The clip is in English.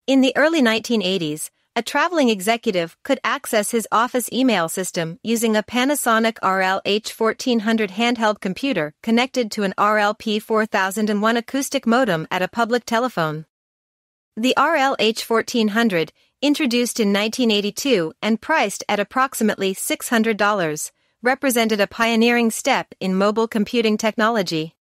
In the early 1980s, a traveling executive could access his office email system using a Panasonic RL-H1400 handheld computer connected to an RL-P4001 acoustic modem at a public telephone. The RL-H1400, introduced in 1982 and priced at approximately $600, represented a pioneering step in mobile computing technology.